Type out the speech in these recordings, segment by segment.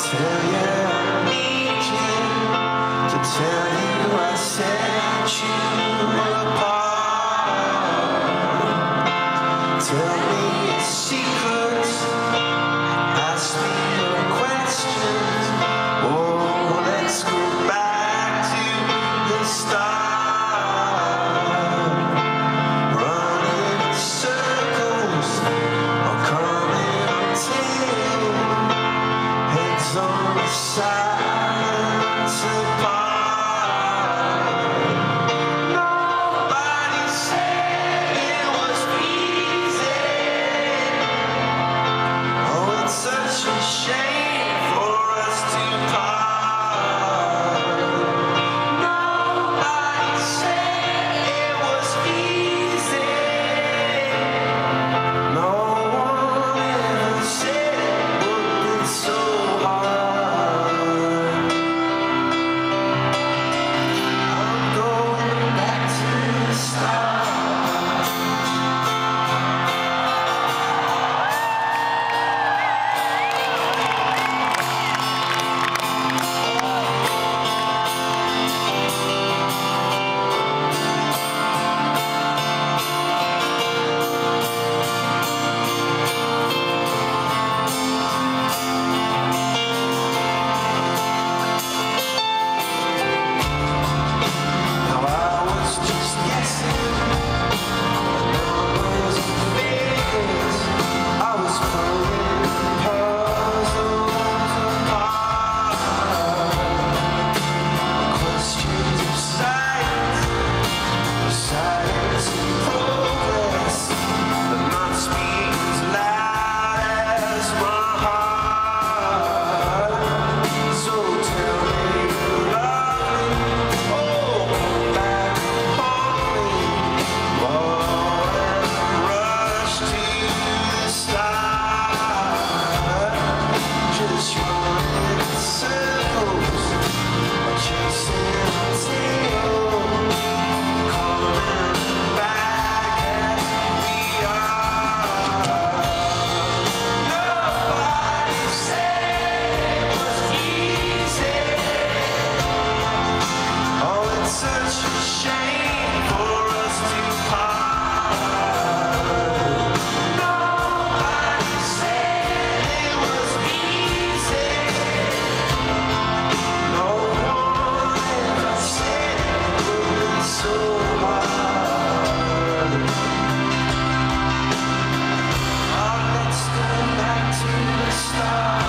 tell you I need you, to tell you I set you apart. Tell me your secrets, ask me your questions. Oh, let's go back to the start. Running in circles, or coming until heads on the sides apart. Nobody said it was easy. Oh, it's such a shame for us to part. Nobody said it was easy. No one ever said it would be so hard. I'm going back to the start. Now I was just guessing numbers and figures. I was pulling puzzles apart. Questions of science and progress, but not speak as loud as my heart. So tell me you love me. Oh, come back home me. Won't rush to the start. Just running in circles, or chasing a tail. Coming back as we are. Nobody said it was easy. Oh, it's such a shame for us to part. Nobody said it was easy. No one ever said it would be so hard. Oh, let's go back to the start.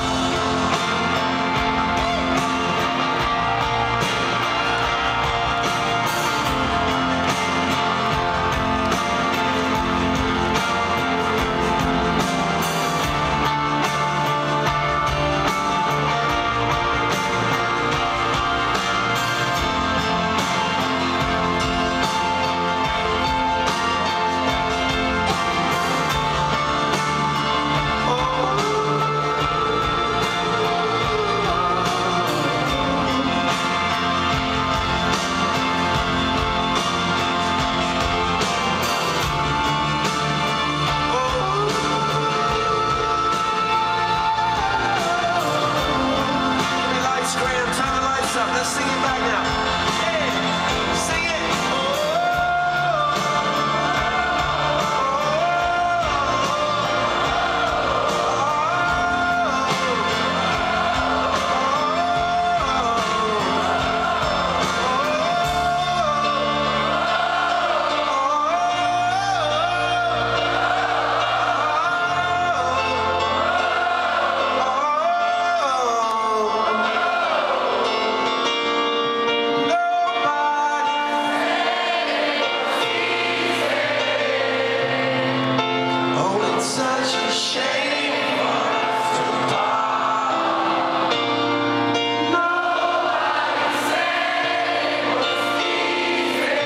Lights, Graham, turn the lights up. Let's sing it back now. Yeah, sing it. Such a shame for us to part. Nobody said it was easy.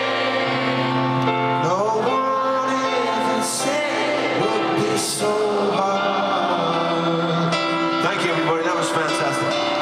No one ever said it would be so hard. Thank you, everybody. That was fantastic.